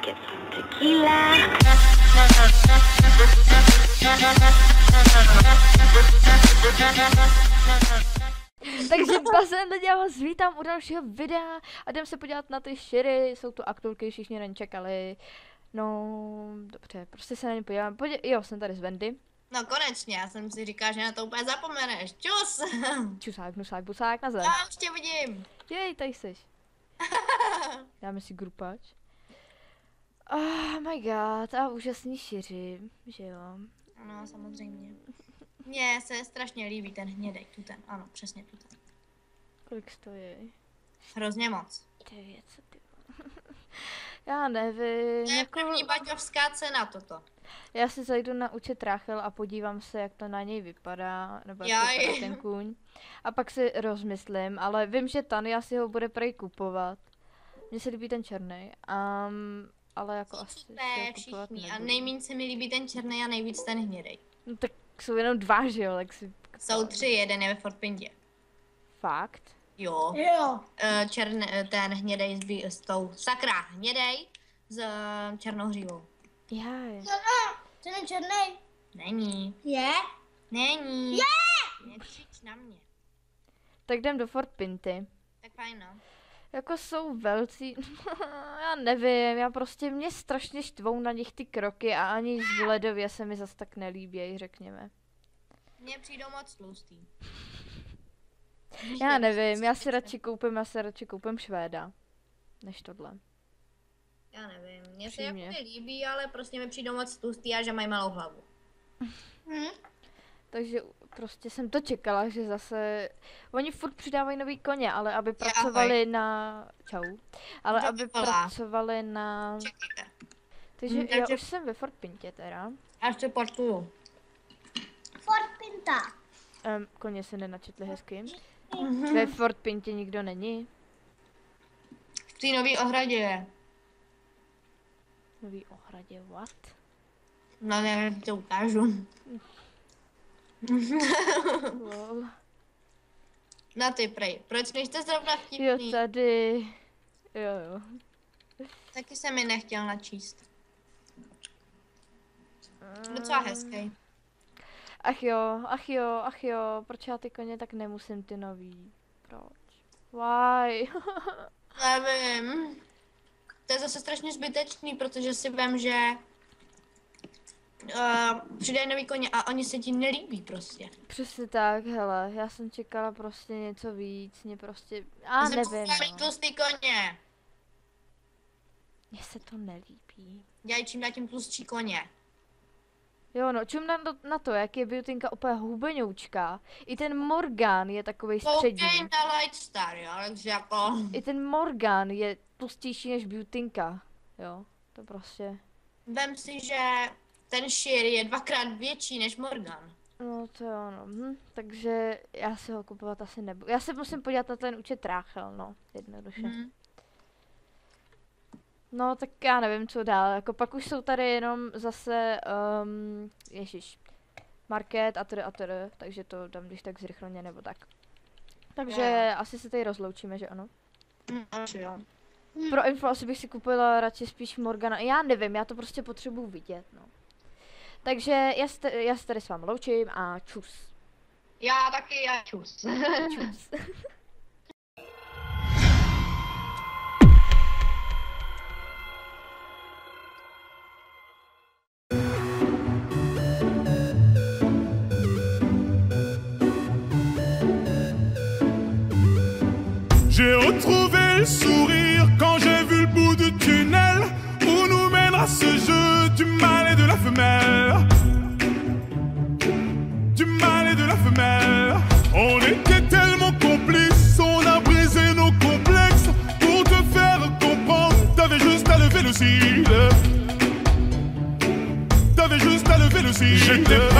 get some tequila. Takže bazén lidi, já vás vítám u dalšího videa a jdem se podívat na ty širy, jsou to aktulky, všichni na ně čekali. No, dobře, prostě se na ně podívám. Jo, jsem tady s Wendy. No konečně, já jsem si říkal, že na to úplně zapomeneš. Čus! Čusák, nusák, busák, na zem. Já už tě vidím. Jej, tady jsi. Dáme si grupač. Oh my god, a úžasný šiři, že jo. Ano, samozřejmě. Mně se strašně líbí ten hnědej, ten, ano, přesně ten. Kolik stojí? Hrozně moc. 900, ty vole. Já nevím. To je první baťovská cena toto. Já si zajdu na účet Rachel a podívám se, jak to na něj vypadá, nebo jak vypadá ten kůň. A pak si rozmyslím, ale vím, že Tania si ho bude prej kupovat. Mně se líbí ten černý, ale jako asi si ho kupovat všichni. nebudu. A nejméně se mi líbí ten černý a nejvíc ten hnědej. No tak jsou jenom dva, že jo, tak si... Jsou 3, jeden je ve Fort Pindě. Fakt? Jo. Ten hnědej s tou, sakra, hnědej s černou hřívou. Jaj. To je černý. Není. Je? Není. Je! Nekřič na mě. Tak jdem do Fort Pinty. Tak fajn, no. Jako jsou velcí, já nevím, mě strašně štvou na nich ty kroky a ani z ledově se mi zas tak nelíbí, řekněme. Mně přijdou moc tlustý. Já nevím, já si radši koupím Švéda, než tohle. Já nevím, mně se jako líbí, ale prostě mi přijdou moc tlustý a že mají malou hlavu. Takže prostě jsem to čekala, že zase, oni furt přidávají nový koně, ale aby pracovali na, čau, ale aby pracovali na, takže já už jsem ve Fort Pintě teda. Já se portuju. Fort Pinta. Koně se nenačetli hezky. Ve Fort Pintě nikdo není. V té nový ohradě je. Nový ohradě, what? No nevím, to ukážu. Lol. Na ty prej, proč nejste zrovna vtipný? Jo, tady. Jo. Taky se mi nechtěl načíst. Docela hezký. Ach jo, proč já ty koně tak nemusím ty nový? Proč? Why? Nevím. To je zase strašně zbytečný, protože si vím, že přidají nový koně a oni se ti nelíbí prostě. Přesně tak, hele, já jsem čekala prostě něco víc, mě prostě, nevím, no. Tlustý koně. Mně se to nelíbí. Dělají čím dál tím tlustší koně. Jo no, čum na to, jak je Beautynka úplně hubenoučka. I ten Morgan je takovej střední. Koukej na Lightstar, jo, takže jako... I ten Morgan je tlustější než Beautynka, jo, to prostě. Vem si, že ten šir je 2krát větší než Morgan. No to jo, no. Takže já si ho kupovat asi nebudu. Já se musím podívat na ten účet Rachel, no, jednoduše. No tak já nevím, co dál, jako pak už jsou tady jenom zase, ježiš, market a tedy, takže to dám když tak zrychleně nebo tak. Takže asi se tady rozloučíme, že ano? Asi jo. Pro info asi bych si koupila radši spíš Morgana, já nevím, já to prostě potřebuji vidět, no. Takže já se tady s vámi loučím a čus. Já taky, já čus. Čus. J'ai retrouvé le sourire quand j'ai vu le bout du tunnel où nous mènera ce jeu du mâle et de la femelle. Du mâle et de la femelle. On était tellement complices, on a brisé nos complexes. Pour te faire comprendre, t'avais juste à lever le cil. T'avais juste à lever le cil. J'étais